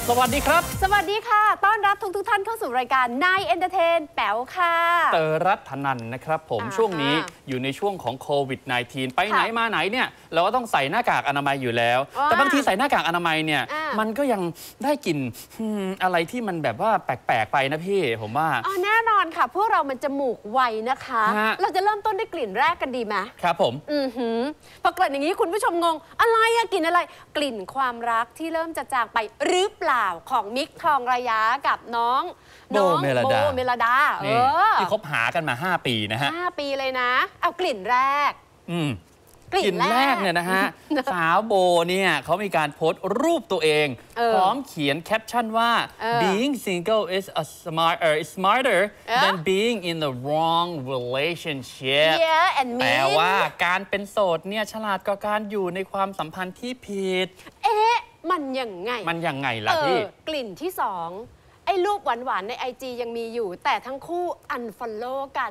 สวัสดีครับสวัสดีค่ะต้อนรับทุกท่านเข้าสู่รายการนายเอนเตอร์เทนแป๋วค่ะเตอรัตนันนะครับผมช่วงนี้อยู่ในช่วงของโควิด -19 ไปไหนมาไหนเนี่ยเราก็ต้องใส่หน้ากากอนามัยอยู่แล้วแต่บางทีใส่หน้ากากอนามัยเนี่ยมันก็ยังได้กลิ่นอะไรที่มันแบบว่าแปลกๆไปนะพี่ผมว่าแน่นอนค่ะพวกเรามันจมูกไวนะคะเราจะเริ่มต้นด้วยกลิ่นแรกกันดีไหมครับผมพอกลิ่นอย่างนี้คุณผู้ชมงงอะไรอะกลิ่นอะไรกลิ่นความรักที่เริ่มจะจางไปหรือเปล่าของมิกทองระยะกับน้องโบเมลดาที่คบหากันมา5 ปีนะฮะ 5 ปีเลยนะเอากลิ่นแรกกลิ่นแรกเนี่ยนะฮะสาวโบเนี่ยเขามีการโพสต์รูปตัวเองพร้อมเขียนแคปชั่นว่า being single is smarter than being in the wrong relationship แปลว่าการเป็นโสดเนี่ยฉลาดกว่าการอยู่ในความสัมพันธ์ที่ผิดมันยังไงล่ะพี่กลิ่นที่2ไอ้รูปหวานๆใน IG ยังมีอยู่แต่ทั้งคู่อันฟอลโล่กัน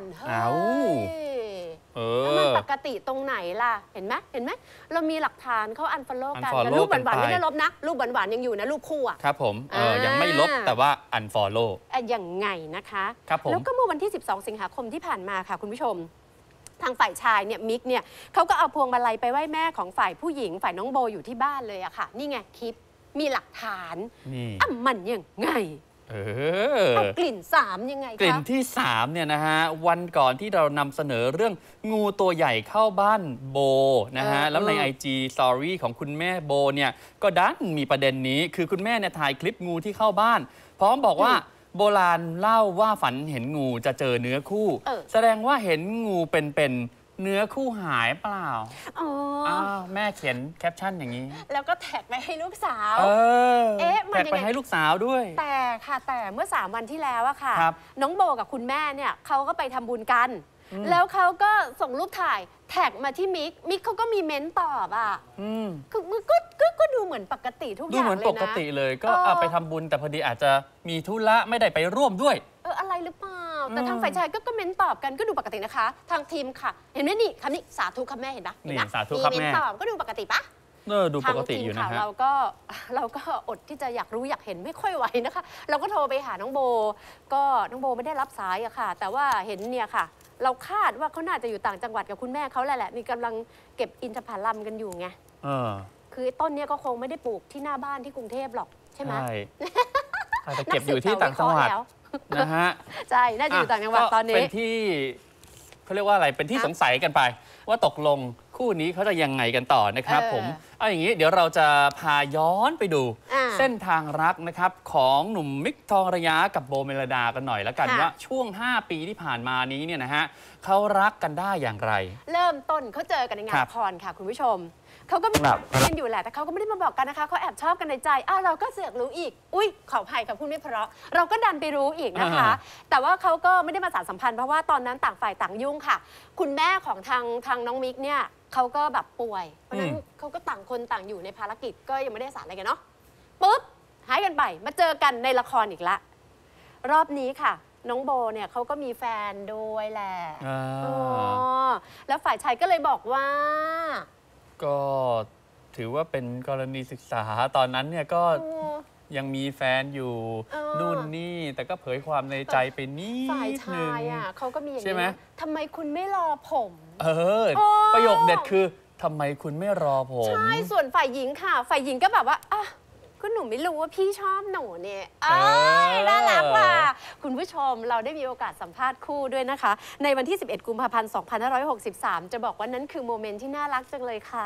มันปกติตรงไหนล่ะเห็นไหมเรามีหลักฐานเขาอันฟอลโล่กันแต่รูปหวานๆไม่ได้ลบนะรูปหวานๆยังอยู่นะรูปคู่ครับผมยังไม่ลบแต่ว่าอันฟอลโล่ยังไงนะคะครับผมแล้วก็เมื่อวันที่12 สิงหาคมที่ผ่านมาค่ะคุณผู้ชมทางฝ่ายชายเนี่ยมิกเนี่ยเขาก็เอาพวงมาลัยไปไหว้แม่ของฝ่ายผู้หญิงฝ่ายน้องโบอยู่ที่บ้านเลยอะค่ะนี่ไงคลิปมีหลักฐานมันยังไงกลิ่น3ยังไงคะกลิ่นที่3เนี่ยนะฮะวันก่อนที่เรานำเสนอเรื่องงูตัวใหญ่เข้าบ้านโบนะฮะแล้วใน IG Story ของคุณแม่โบเนี่ยก็ดันมีประเด็นนี้คือคุณแม่เนี่ยถ่ายคลิปงูที่เข้าบ้านพร้อมบอกว่าโบราณเล่าว่าฝันเห็นงูจะเจอเนื้อคู่แสดงว่าเห็นงูเป็นเนื้อคู่หายเปล่าแม่เขียนแคปชั่นอย่างนี้แล้วก็แท็กไปให้ลูกสาวแท็กไปให้ลูกสาวด้วยแต่เมื่อ3 วันที่แล้วอะค่ะน้องโบกับคุณแม่เนี่ยเขาก็ไปทำบุญกันแล้วเขาก็ส่งรูปถ่ายแท็กมาที่มิกเขาก็มีเม้นตอบอ่ะก็ดูเหมือนปกติทุกอย่างเลยนะดูเหมือนปกติเลยก็ไปทำบุญแต่พอดีอาจจะมีธุระไม่ได้ไปร่วมด้วยอะไรหรือเปล่าแต่ทางฝ่ายชายก็เม้นตอบกันก็ดูปกตินะคะทางทีมค่ะเห็นไหมนี่คำนี้สาธุครับแม่เห็นปะนี่สาธุครับแม่เม้นตอบก็ดูปกติปะดูปกติอยู่นะฮะเราก็อดที่จะอยากรู้อยากเห็นไม่ค่อยไหวนะคะเราก็โทรไปหาน้องโบก็น้องโบไม่ได้รับสายอะค่ะแต่ว่าเห็นเนี่ยค่ะเราคาดว่าเขาน่าจะอยู่ต่างจังหวัดกับคุณแม่เขาแหละนี่กำลังเก็บอินทผลัมกันอยู่ไงคือต้นเนี้ยก็คงไม่ได้ปลูกที่หน้าบ้านที่กรุงเทพหรอกใช่ไหมใช่อาจจะเก็บอยู่ที่ต่างจังหวัดนะฮะใช่น่าจะอยู่ต่างจังหวัดตอนนี้เป็นที่เขาเรียกว่าอะไรเป็นที่สงสัยกันไปว่าตกลงคู่นี้เขาจะยังไงกันต่อนะครับผมเอาอย่างนี้เดี๋ยวเราจะพาย้อนไปดูเส้นทางรักนะครับของหนุ่มมิกทองระยะกับโบเมลดากันหน่อยแล้วกันว่าช่วง5 ปีที่ผ่านมานี้เนี่ยนะฮะเขารักกันได้อย่างไรเริ่มต้นเขาเจอกันในงานละครค่ะคุณผู้ชมเขาก็มีกันอยู่แหละแต่เขาก็ไม่ได้มาบอกกันนะคะเขาแอบชอบกันในใจเราก็เสือกรู้อีกอุ้ยขออภัยกับพูดไม่เพราะเราก็ดันไปรู้อีกนะคะแต่ว่าเขาก็ไม่ได้มาสานสัมพันธ์เพราะว่าตอนนั้นต่างฝ่ายต่างยุ่งค่ะคุณแม่ของทางน้องมิกเนี่ยเขาก็แบบป่วยเพราะนั้นเขาก็ต่างคนต่างอยู่ในภารกิจก็ยังไม่ได้สารอะไรกันเนาะปุ๊บหายกันไปมาเจอกันในละครอีกละรอบนี้ค่ะน้องโบเนี่ยเขาก็มีแฟนด้วยแหละแล้วฝ่ายชายก็เลยบอกว่าก็ถือว่าเป็นกรณีศึกษาตอนนั้นเนี่ยก็ยังมีแฟนอยู่นู่นนี่แต่ก็เผยความในใจไปนิดนึงฝ่ายชายเขาก็มีอย่างนี้ทำไมคุณไม่รอผมประโยคเด็ดคือทำไมคุณไม่รอผมใช่ส่วนฝ่ายหญิงค่ะฝ่ายหญิงก็แบบว่าก็หนูไม่รู้ว่าพี่ชอบหนูเนี่ยน่ารักว่ะคุณผู้ชมเราได้มีโอกาสสัมภาษณ์คู่ด้วยนะคะในวันที่11 กุมภาพันธ์ 2563จะบอกว่านั้นคือโมเมนต์ที่น่ารักจังเลยค่ะ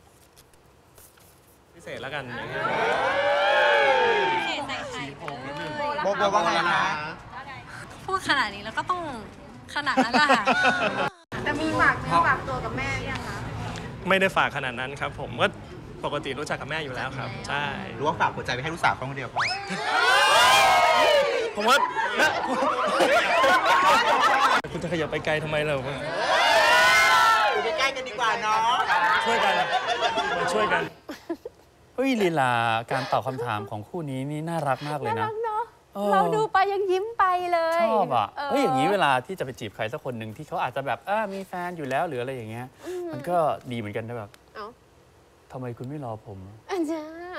พิเศษแล้วกันบอกว่าไงนะพูดขนาดนี้แล้วก็ต้องขนาดนั้นแหละค่ะแต่มีฝากตัวกับแม่ยังคะไม่ได้ฝากขนาดนั้นครับผมก็ปกติรู้จักกับแม่อยู่แล้วครับใช่รู้ว่าฝากหัวใจไปให้ลูกสาวคนเดียวผมว่าคุณจะขยับไปไกลทำไมเราอยู่ใกล้กันดีกว่าเนาะช่วยกันเฮ้ยลีลาการตอบคำถามของคู่นี้นี่น่ารักมากเลยนะเราดูไปยังยิ้มไปเลยชอบเฮ้ยอย่างนี้เวลาที่จะไปจีบใครสักคนหนึ่งที่เขาอาจจะแบบมีแฟนอยู่แล้วหรืออะไรอย่างเงี้ยมันก็ดีเหมือนกันนะแบบทำไมคุณไม่รอผม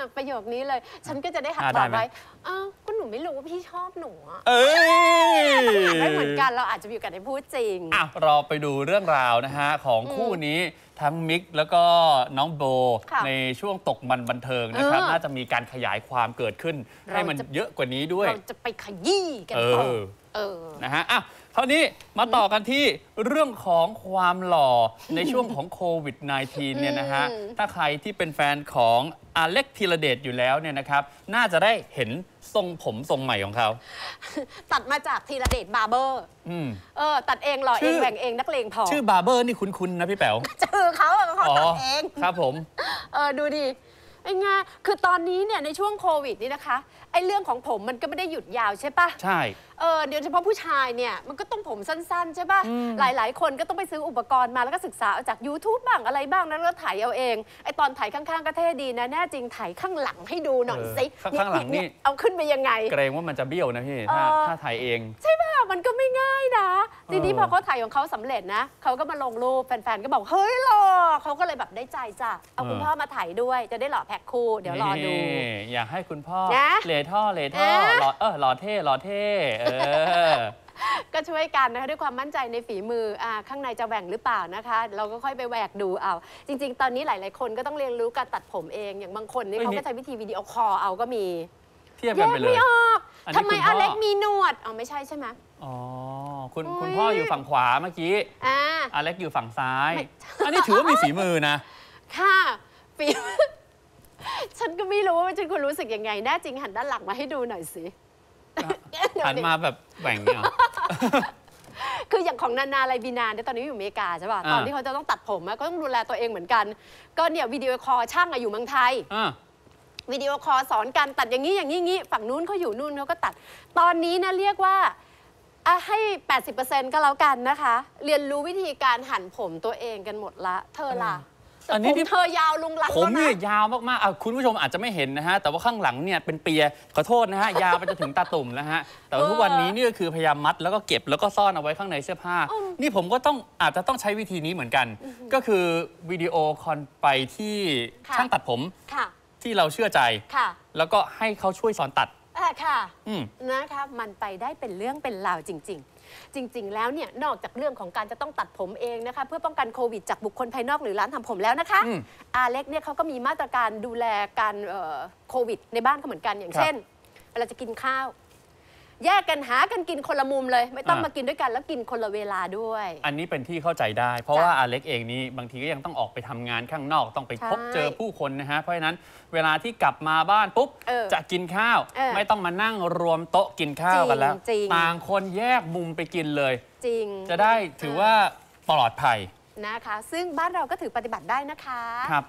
ประโยคนี้เลย ฉันก็จะได้หัดได้ตอบไหมไว้อ้าวก็หนูไม่รู้ว่าพี่ชอบหนูอะเอ้ยไม่เหมือนกันเราอาจจะมีโอกาสได้พูดจริงอ่ะเราไปดูเรื่องราวนะฮะของคู่นี้ทั้งมิกแล้วก็น้องโบค่ะในช่วงตกมันบันเทิงนะครับเออน่าจะมีการขยายความเกิดขึ้น ให้มันเราจะเยอะกว่านี้ด้วยเราจะไปขยี้กันเอต่ออเออนะฮะอ่ะคราวนี้มาต่อกันที่เรื่องของความหล่อในช่วงของโควิด -19 เนี่ยนะฮะอืมถ้าใครที่เป็นแฟนของอเล็กธีรเดชอยู่แล้วเนี่ยนะครับ น่าจะได้เห็นทรงผมทรงใหม่ของเขาตัดมาจากธีรเดชบาร์เบอร์อืมตัดเองหล่อชื่เองอแหว่งเองนักเลงพอชื่อบาร์เบอร์นี่คุ้นๆนะพี่แป๋วชื่อเขาอะเขาตัดเองครับผมดูดิไอ้ไงคือตอนนี้เนี่ยในช่วงโควิดนี่นะคะไอ้เรื่องของผมมันก็ไม่ได้หยุดยาวใช่ปะใช่เดี๋ยวเฉพาะผู้ชายเนี่ยมันก็ต้องผมสั้นๆใช่ปะหลายๆ คนก็ต้องไปซื้ออุปกรณ์มาแล้วก็ศึกษาเอาจาก YouTube บ้างอะไรบ้างแล้วก็ถ่ายเอาเองไอ้ตอนถ่ายข้างๆก็เท่ดีนะแน่จริงถ่ายข้างหลังให้ดูหน่อยสิข้างหลังนี่เอาขึ้นไปยังไงเกรงว่ามันจะเบี้ยวนะพี่ ถ้าถ่ายเองมันก็ไม่ง่ายนะทีนี้พอเขาถ่ายของเขาสำเร็จนะเขาก็มาลงรูปแฟนๆก็บอกเฮ้ยหล่อเขาก็เลยแบบได้ใจจ้ะเอาคุณพ่อมาถ่ายด้วยจะได้หล่อแพ็คคู่เดี๋ยวรอดูนี่อยากให้คุณพ่อนะเลท่อหล่อหล่อเท่หล่อเท่ก็ช่วยกันนะคะด้วยความมั่นใจในฝีมือข้างในจะแหว่งหรือเปล่านะคะ เราก็ค่อยไปแหวกดูเอาจริง ๆ ตอนนี้หลายๆคนก็ต้องเรียนรู้การตัดผมเองอย่างบางคนนี่เอ้ยเขาก็ใช้วิธีวิดีโอคอลเอาก็มีเทียบแยกันกไปเลยไม่ออกอันนี้ทำไมคุณพ่ออเล็กมีหนวดไม่ใช่ใช่ไหมอ๋อคุณโอ้ยคุณพ่ออยู่ฝั่งขวาเมื่อกี้อ่าอเล็กอยู่ฝั่งซ้ายไม่อันนี้ถือว่ามีฝีมือนะค่ะฝี ฉันก็ไม่รู้ว่าฉันควรรู้สึกยังไงแน่จริงหันด้านหลังมาให้ดูหน่อยสิหันมาแบบแหว่งเนี่ยเหรอคืออย่างของนานาไลบีนาเนี่ยตอนนี้อยู่อเมริกาใช่ป่ะ ตอนที่เขาจะต้องตัดผมก็ต้องดูแลตัวเองเหมือนกัน ก็เนี่ยวิดีโอคอลช่างอยู่เมืองไทยอ่าวิดีโอคอลสอนการตัดอย่างนี้อย่างนี้อย่างนี้ฝั่งนู้นเขาอยู่นู่นเขาก็ตัด ตอนนี้นะเรียกว่าให้ 80% ก็แล้วกันนะคะ เรียนรู้วิธีการหั่นผมตัวเองกันหมดละ เธอล่ะแต่อันนี้ผมที่เธอยาวลุงลังผมแล้วเนี่นะยยาวมากๆคุณผู้ชมอาจจะไม่เห็นนะฮะ แต่ว่าข้างหลังเนี่ยเป็นเปียขอโทษนะฮะ ยาวไปจนถึงตาตุ่มนะฮะ แต่ว่าทุกวันนี้นี่ก็คือพยายามมัดแล้วก็เก็บแล้วก็ซ่อนเอาไว้ข้างในเสื้อผ้า นี่ผมก็อาจจะต้องใช้วิธีนี้เหมือนกัน ก็คือวิดีโอคอลไปที่ช่างตัดผมค่ะที่เราเชื่อใจค่ะแล้วก็ให้เขาช่วยสอนตัดค่ะอืมนะคะมันไปได้เป็นเรื่องเป็นราวจริง ๆ จริง ๆ แล้วเนี่ยนอกจากเรื่องของการจะต้องตัดผมเองนะคะเพื่อป้องกันโควิดจากบุคคลภายนอกหรือร้านทำผมแล้วนะคะ อาเล็กเนี่ยเขาก็มีมาตรการดูแลการโควิดในบ้านเขาเหมือนกันอย่างเช่นเวลาจะกินข้าว แยกกันหากันกินคนละมุมเลย ไม่ต้องมากินด้วยกันแล้วกินคนละเวลาด้วยอันนี้เป็นที่เข้าใจได้ เพราะว่าอเล็กเองนี่บางทีก็ยังต้องออกไปทำงานข้างนอกต้องไปพบเจอผู้คนนะฮะเพราะฉะนั้นเวลาที่กลับมาบ้านปุ๊บจะกินข้าว ไม่ต้องมานั่งรวมโต๊ะกินข้าวกันแล้วต่างคนแยกมุมไปกินเลยจริงจะได้ถือว่าปลอดภัยนะคะ ซึ่งบ้านเราก็ถือปฏิบัติได้นะคะครับ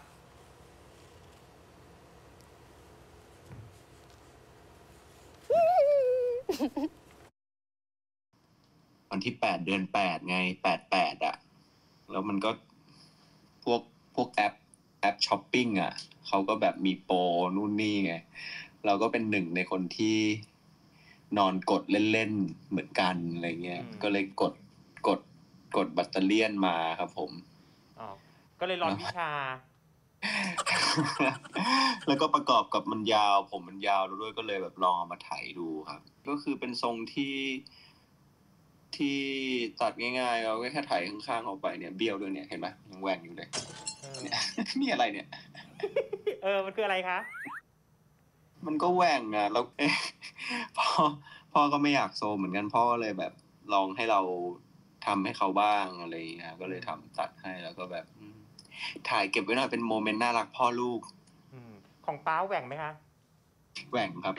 วันที่8 เดือน 8ไง88อ่ะแล้วมันก็พวกแอปช้อปปิ้งอ่ะเขาก็แบบมีโปรนู่นนี่ไงเราก็เป็นหนึ่งในคนที่นอนกดเล่นๆเหมือนกันอะไรเงี้ยก็เลยกดแบตเตอเรี่ยนมาครับผมก็เลยร้อนวิชาแล้วก็ประกอบกับมันยาวผมมันยาวด้วยก็เลยแบบลองเอามาไถดูครับก็คือเป็นทรงที่ตัดง่ายๆเราก็แค่ไถข้างๆออกไปเนี่ยเบี้ยวด้วยเนี่ยเห็นไหมยังแหว่งอยู่เลยเนี่ยนี่อะไรเนี่ยมันคืออะไรคะมันก็แหว่งอ่ะแล้วพ่อก็ไม่อยากโซมเหมือนกันพ่อเลยแบบลองให้เราทำให้เขาบ้างอะไรอย่างเงี้ยก็เลยทำตัดให้แล้วก็แบบถ่ายเก็บไว้หน่อยเป็นโมเมนต์น่ารักพ่อลูกของป้าแหว่งไหมคะแหว่งครับ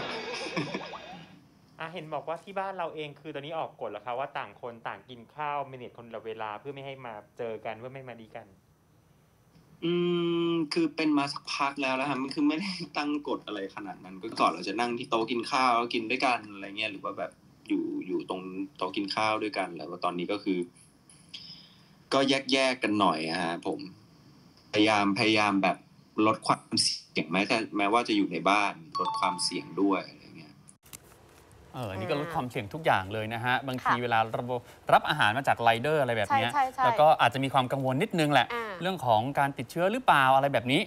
เห็นบอกว่าที่บ้านเราเองคือตอนนี้ออกกฎแล้วคะว่าต่างคนต่างกินข้าวเมเนจคนละเวลาเพื่อไม่ให้มาเจอกันเพื่อไม่มาดีกันคือเป็นมาสักพักแล้วครับมันคือไม่ได้ตั้งกฎอะไรขนาดนั้นก็ก่อนเราจะนั่งที่โต๊ะกินข้าวแล้วกินด้วยกันอะไรเงี้ยหรือว่าแบบอยู่ตรงโต๊ะกินข้าวด้วยกันแล้วตอนนี้ก็คือก็แยกกันหน่อยฮะผมพยายามแบบลดความเสี่ยงแม้ว่าจะอยู่ในบ้านลดความเสี่ยงด้วยอะไรเงี้ยอันนี้ก็ลดความเสี่ยงทุกอย่างเลยนะฮะบางทีเวลารับอาหารมาจากไรเดอร์อะไรแบบนี้แล้วก็อาจจะมีความกังวลนิดนึงแหละเรื่องของการติดเชื้อหรือเปล่าอะไรแบบนี้พ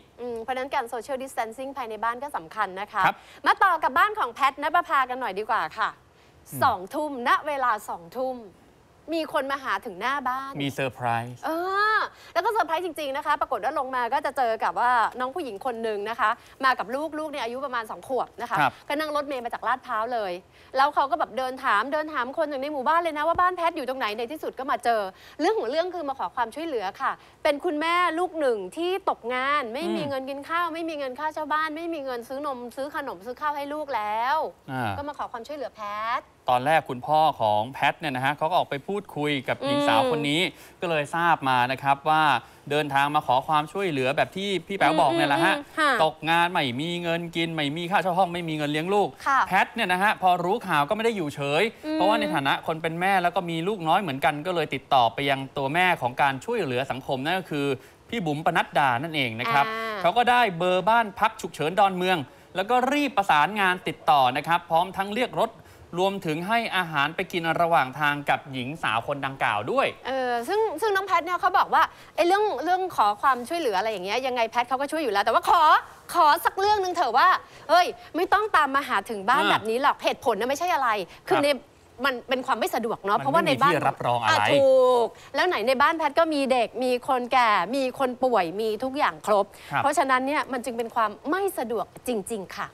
เพราะฉะนั้นการ social distancing ภายในบ้านก็สำคัญนะคะครับมาต่อกับบ้านของแพทณปภากันหน่อยดีกว่าค่ะ2 ทุ่มณเวลา2 ทุ่มมีคนมาหาถึงหน้าบ้านมีเซอร์ไพรส์แล้วก็เซอร์ไพรส์จริงๆนะคะปรากฏว่าลงมาก็จะเจอกับว่าน้องผู้หญิงคนหนึ่งนะคะมากับลูกเนี่ยอายุประมาณ2 ขวบนะคะครับก็นั่งรถเมล์มาจากลาดพร้าวเลยแล้วเขาก็แบบเดินถามคนหนึ่งในหมู่บ้านเลยนะว่าบ้านแพทอยู่ตรงไหนในที่สุดก็มาเจอเรื่องของเรื่องคือมาขอความช่วยเหลือค่ะเป็นคุณแม่ลูกหนึ่งที่ตกงานไม่มีเงินกินข้าวไม่มีเงินค่าเช่าบ้านไม่มีเงินซื้อนมซื้อขนมซื้อข้าวให้ลูกแล้วก็มาขอความช่วยเหลือแพทตอนแรกคุณพ่อของแพทเนี่ยนะฮะเขาก็ออกไปพูดคุยกับหญิงสาวคนนี้ก็เลยทราบมานะครับว่าเดินทางมาขอความช่วยเหลือแบบที่พี่แป๋วบอกเนี่ยแหละฮะตกงานไม่มีเงินกินไม่มีค่าเช่าห้องไม่มีเงินเลี้ยงลูกแพทเนี่ยนะฮะพอรู้ข่าวก็ไม่ได้อยู่เฉยเพราะว่าในฐานะคนเป็นแม่แล้วก็มีลูกน้อยเหมือนกันก็เลยติดต่อไปยังตัวแม่ของการช่วยเหลือสังคมนั่นก็คือพี่บุ๋มปนัดดานั่นเองนะครับเขาก็ได้เบอร์บ้านพักฉุกเฉินดอนเมืองแล้วก็รีบประสานงานติดต่อนะครับพร้อมทั้งเรียกรถรวมถึงให้อาหารไปกินระหว่างทางกับหญิงสาวคนดังกล่าวด้วยซึ่งน้องแพทเนี่ยเขาบอกว่าไอ้เรื่องขอความช่วยเหลืออะไรอย่างเงี้ยยังไงแพทเขาก็ช่วยอยู่แล้วแต่ว่าขอสักเรื่องนึงเถอะว่าเฮ้ยไม่ต้องตามมาหาถึงบ้านแบบนี้หรอกเหตุผลนะไม่ใช่อะไรคือในมันเป็นความไม่สะดวกเนาะเพราะว่าในบ้านรับรองอะไรถูกแล้วไหนในบ้านแพทก็มีเด็กมีคนแก่มีคนป่วยมีทุกอย่างครบเพราะฉะนั้นเนี่ยมันจึงเป็นความไม่สะดวกจริงๆค่ะ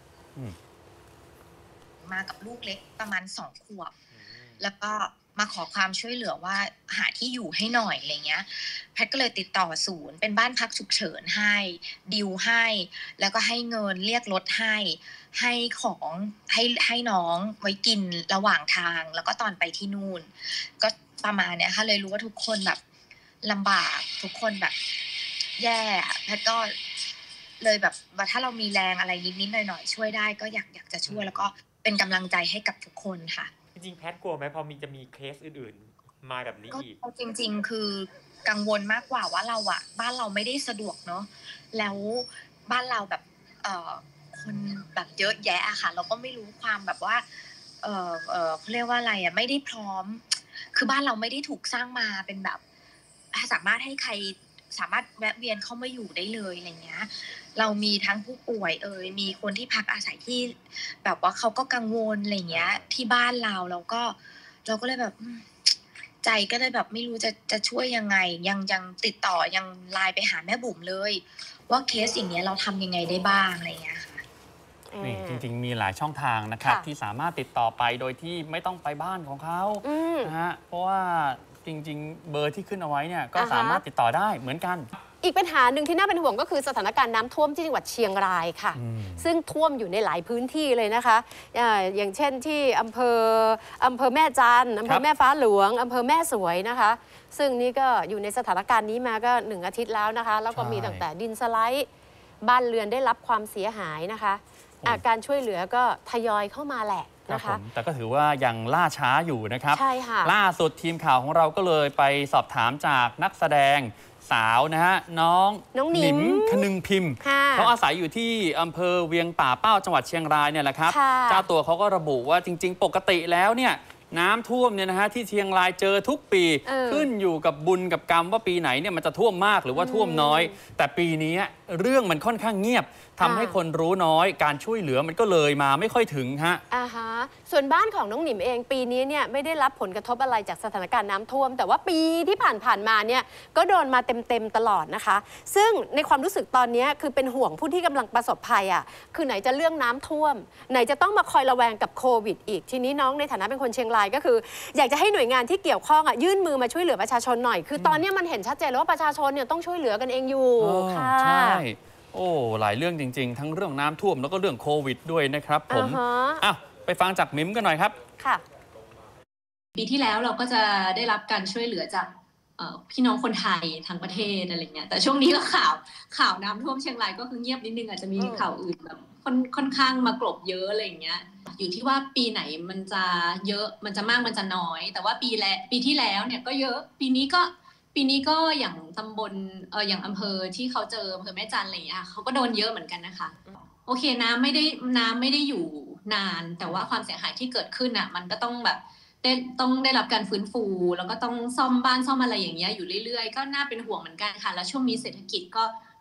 มากับลูกเล็กประมาณ2 ขวบแล้วก็มาขอความช่วยเหลือว่าหาที่อยู่ให้หน่อยอะไรเงี้ยแพทก็เลยติดต่อศูนย์เป็นบ้านพักฉุกเฉินให้ดิวให้แล้วก็ให้เงินเรียกรถให้ของให้น้องไว้กินระหว่างทางแล้วก็ตอนไปที่นู่นก็ประมาณเนี้ยค่ะเลยรู้ว่าทุกคนแบบลำบากทุกคนแบบแย่แพทก็เลยแบบว่าถ้าเรามีแรงอะไรนิดๆหน่อยๆช่วยได้ก็อยากจะช่วยแล้วก็เป็นกำลังใจให้กับทุกคนค่ะจริงๆแพทกลัวไหมพอจะมีเคสอื่นๆมาแบบนี้อีกก็จริงๆคือกังวลมากกว่าว่าเราอะบ้านเราไม่ได้สะดวกเนาะแล้วบ้านเราแบบคนแบบเยอะแยะอะค่ะเราก็ไม่รู้ความแบบว่าเขาเรียกว่าอะไรอะไม่ได้พร้อมคือบ้านเราไม่ได้ถูกสร้างมาเป็นแบบสามารถให้ใครสามารถแวะเวียนเข้ามาอยู่ได้เลยอะไรเงี้ยเรามีทั้งผู้ป่วยมีคนที่พักอาศัยที่แบบว่าเขาก็กังวลอะไรเงี้ยที่บ้านเราก็เลยแบบใจก็เลยแบบไม่รู้จะช่วยยังไงยังติดต่อยังไลน์ไปหาแม่บุ๋มเลยว่าเคสอย่างเงี้ยเราทำยังไงได้บ้างอะไรเงี้ยค่ะนี่จริงๆมีหลายช่องทางนะครับที่สามารถติดต่อไปโดยที่ไม่ต้องไปบ้านของเขานะฮะเพราะว่าจริงๆเบอร์ที่ขึ้นเอาไว้เนี่ยก็สามารถติดต่อได้เหมือนกันอีกปัญหาหนึ่งที่น่าเป็นห่วงก็คือสถานการณ์น้ำท่วมที่จังหวัดเชียงรายค่ะซึ่งท่วมอยู่ในหลายพื้นที่เลยนะคะอย่างเช่นที่อำเภอแม่จันทร์อำเภอแม่ฟ้าหลวงอำเภอแม่สวยนะคะซึ่งนี่ก็อยู่ในสถานการณ์นี้มาก็1 อาทิตย์แล้วนะคะแล้วก็มีตั้งแต่ดินสไลด์บ้านเรือนได้รับความเสียหายนะคะการช่วยเหลือก็ทยอยเข้ามาแหละนะคะแต่ก็ถือว่ายังล่าช้าอยู่นะครับใช่ค่ะล่าสุดทีมข่าวของเราก็เลยไปสอบถามจากนักแสดงสาวนะฮะน้องหนิมคนึงพิมพ์เขาอาศัยอยู่ที่อำเภอเวียงป่าเป้าจังหวัดเชียงรายเนี่ยแหละครับเจ้าตัวเขาก็ระบุว่าจริงๆปกติแล้วเนี่ยน้ำท่วมเนี่ยนะฮะที่เชียงรายเจอทุกปีขึ้นอยู่กับบุญกับกรรมว่าปีไหนเนี่ยมันจะท่วมมากหรือว่าท่วมน้อยแต่ปีนี้เรื่องมันค่อนข้างเงียบทำให้คนรู้น้อยการช่วยเหลือมันก็เลยมาไม่ค่อยถึงฮะส่วนบ้านของน้องหนิมเองปีนี้เนี่ยไม่ได้รับผลกระทบอะไรจากสถานการณ์น้ำท่วมแต่ว่าปีที่ผ่านมาเนี่ยก็โดนมาเต็มตลอดนะคะซึ่งในความรู้สึกตอนนี้คือเป็นห่วงผู้ที่กำลังประสบภัยคือไหนจะเรื่องน้ำท่วมไหนจะต้องมาคอยระแวงกับโควิดอีกทีนี้น้องในฐานะเป็นคนเชียงรายก็คืออยากจะให้หน่วยงานที่เกี่ยวข้องยื่นมือมาช่วยเหลือประชาชนหน่อยคือตอนนี้มันเห็นชัดเจนแล้วว่าประชาชนเนี่ยต้องช่วยเหลือกันเองอยู่ค่ะใช่โอ้หลายเรื่องจริงๆทั้งเรื่องน้ำท่วมแล้วก็เรื่องโควิดด้วยนะครับผมไปฟังจากมิมกันหน่อยครับค่ะปีที่แล้วเราก็จะได้รับการช่วยเหลือจากพี่น้องคนไทยทั้งประเทศอะไรเงี้ยแต่ช่วงนี้ก็ข่าวน้ำท่วมเชียงรายก็คือเงียบนิดนึงอาจจะมีข่าวอื่นแบบค่อนข้างมากลบเยอะอะไรเงี้ยอยู่ที่ว่าปีไหนมันจะเยอะมันจะมากมันจะน้อยแต่ว่าปีที่แล้วเนี่ยก็เยอะปีนี้ก็อย่างตำบลอย่างอำเภอที่เขาเจออำเภอแม่จันทร์อะไรอย่างเงี้ยเขาก็โดนเยอะเหมือนกันนะคะโอเคน้ำไม่ได้อยู่นานแต่ว่าความเสียหายที่เกิดขึ้นอ่ะมันก็ต้องแบบต้องได้รับการฟื้นฟูแล้วก็ต้องซ่อมบ้านซ่อมอะไรอย่างเงี้ยอยู่เรื่อยๆก็น่าเป็นห่วงเหมือนกันค่ะแล้วช่วงนี้เศรษฐกิจก็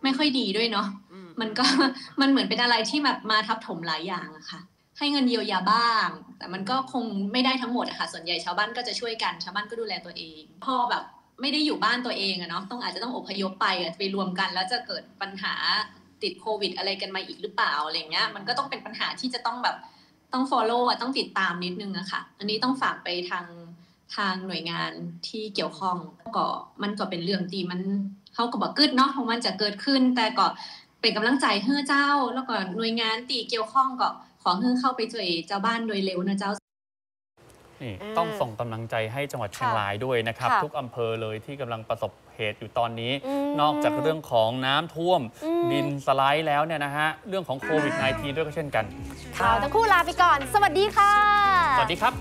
ไม่ค่อยดีด้วยเนาะมันก็ มันเหมือนเป็นอะไรที่แบบมาทับถมหลายอย่างอะค่ะให้เงินเยียวยาบ้างแต่มันก็คงไม่ได้ทั้งหมดอะค่ะส่วนใหญ่ชาวบ้านก็จะช่วยกันชาวบ้านก็ดูแลตัวเองพอแบบไม่ได้อยู่บ้านตัวเองอะเนาะอาจจะต้องอพยพไปรวมกันแล้วจะเกิดปัญหาติดโควิดอะไรกันมาอีกหรือเปล่าอะไรเงี้ยมันก็ต้องเป็นปัญหาที่จะต้องแบบต้อง follow อะต้องติดตามนิดนึงอะค่ะอันนี้ต้องฝากไปทางหน่วยงานที่เกี่ยวข้องก็มันก็เป็นเรื่องที่มันเขาก็บอกกึดเนาะเพราะมันจะเกิดขึ้นแต่ก็เป็นกำลังใจให้เจ้าแล้วก็หน่วยงานที่เกี่ยวข้องก็ขอให้เข้าไปช่วยเจ้าบ้านโดยเร็วนะเจ้านี่ต้องส่งกำลังใจให้จังหวัดเชียงรายด้วยนะครับทุกอำเภอเลยที่กำลังประสบเหตุอยู่ตอนนี้นอกจากเรื่องของน้ำท่วมดินสไลด์แล้วเนี่ยนะฮะเรื่องของโควิด -19 ด้วยก็เช่นกันข่าวทั้งคู่ลาไปก่อนสวัสดีค่ะสวัสดีครับ